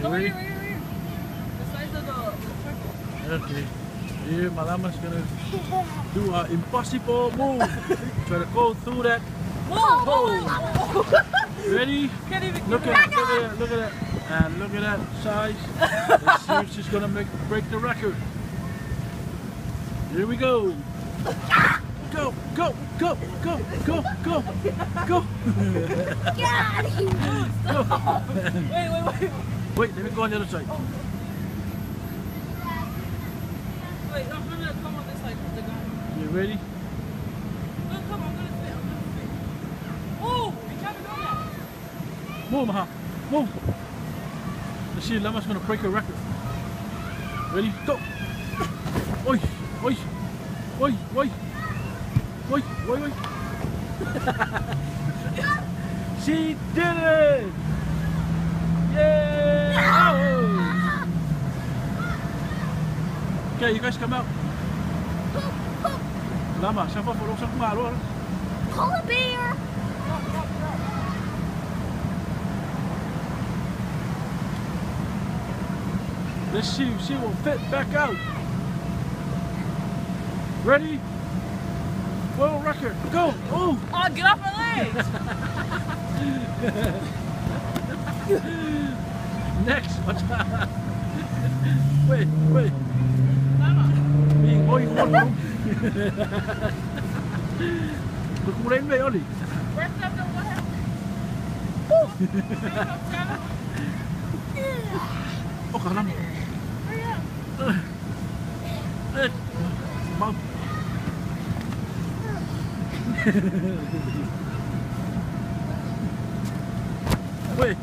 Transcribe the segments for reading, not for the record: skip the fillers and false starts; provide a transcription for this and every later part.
No, right here. The size of the circle. Okay. Here, Malama's gonna do an impossible move. Try to go through that hole. Ready? Look at that. Look at that. And look at that size. Let's see if she's gonna break the record. Here we go. Go, go, go, go, go, go, go. God, he moves. Wait. Wait, let me go on the other side. Wait, I'm gonna come on this side. You ready? No, come on, I'm gonna fit. Oh, you trying to go now? Move, Maha. Move. Let's see if Lama's gonna break her record. Ready? Go. Oi, oi, oi, oi. Oi, oi, oi. She did it! Yay! Oh. Okay, you guys come out. Lama, siya pa, pulong sa kumalo. Polar bear! Let's see if she will fit back out. Ready? World record, go! Oh! Oh, get off my legs! Next, watch out. Wait. Mama. Ôi, ngon. Tôi cũng đến đây Oli. Rest of the what happened? Ô, khả năng. Ê, mau. Wait.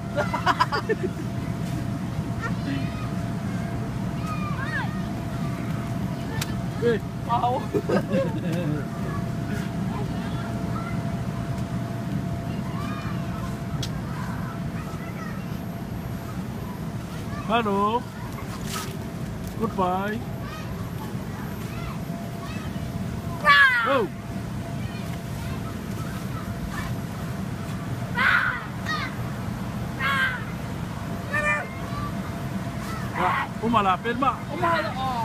Wait. Wow. Hello. Goodbye. Oh. Umalapit ba? Umahalo.